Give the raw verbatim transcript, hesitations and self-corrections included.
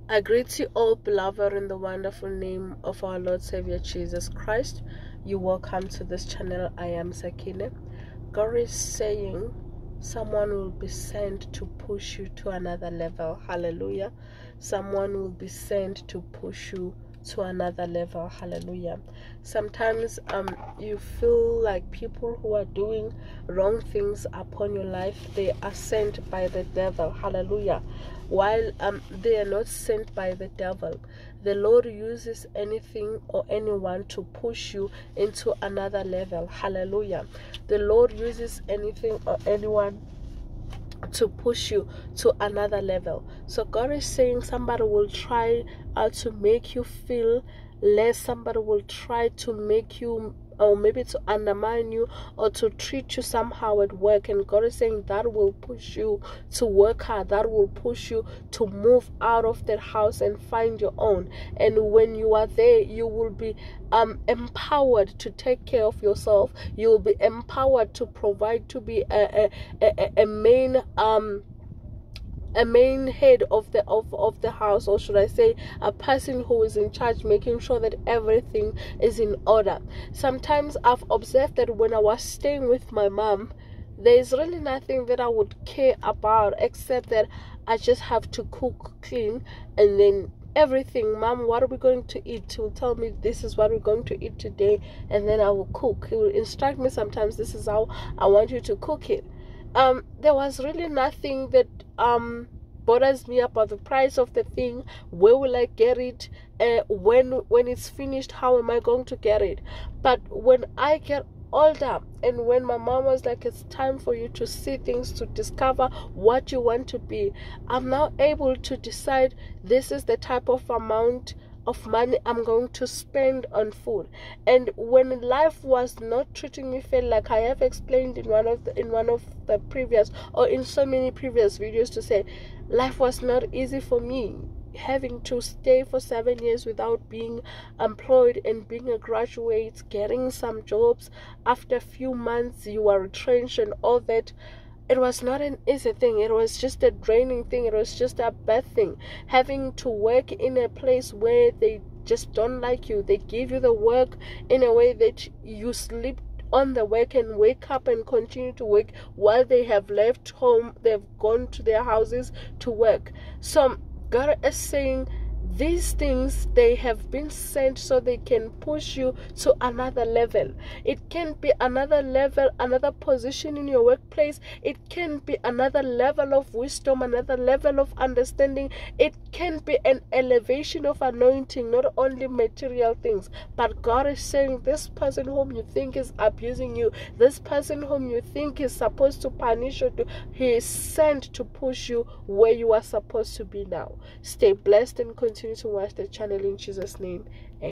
I greet you all, beloved, in the wonderful name of our Lord Savior Jesus Christ. You welcome to this channel. I am Sakine. God is saying someone will be sent to push you to another level. Hallelujah. Someone will be sent to push you to another level. Hallelujah. Sometimes um you feel like people who are doing wrong things upon your life, they are sent by the devil. Hallelujah. While um they are not sent by the devil, the Lord uses anything or anyone to push you into another level. Hallelujah. The Lord uses anything or anyone to push you to another level. So God is saying somebody will try uh, to make you feel less. Somebody will try to make you, or maybe to undermine you, or to treat you somehow at work. And God is saying that will push you to work hard. That will push you to move out of that house and find your own. And when you are there, you will be um empowered to take care of yourself. You will be empowered to provide, to be a a, a, a main um a main head of the of, of the house, or should I say a person who is in charge, making sure that everything is in order. Sometimes I've observed that when I was staying with my mom, there is really nothing that I would care about except that I just have to cook, clean, and then everything. Mom, what are we going to eat? He will tell me this is what we're going to eat today, and then I will cook. He will instruct me sometimes, this is how I want you to cook it. Um, there was really nothing that um bothers me about the price of the thing. Where will I get it? Uh, when when it's finished, how am I going to get it? But when I get older, and when my mom was like, it's time for you to see things, to discover what you want to be, I'm now able to decide this is the type of amount of money I'm going to spend on food. And when life was not treating me fair, like I have explained in one of the, in one of the previous, or in so many previous videos, to say life was not easy for me, having to stay for seven years without being employed and being a graduate, getting some jobs, after a few months you are retrenched and all that. It was not an easy thing. It was just a draining thing. It was just a bad thing. Having to work in a place where they just don't like you. They give you the work in a way that you sleep on the work and wake up and continue to work while they have left home. They've gone to their houses to work. So God is saying these things, they have been sent so they can push you to another level. It can be another level, another position in your workplace. It can be another level of wisdom, another level of understanding. It can be an elevation of anointing, not only material things. But God is saying this person whom you think is abusing you, this person whom you think is supposed to punish you, he is sent to push you where you are supposed to be now. Stay blessed and continue to watch the channel in Jesus' name.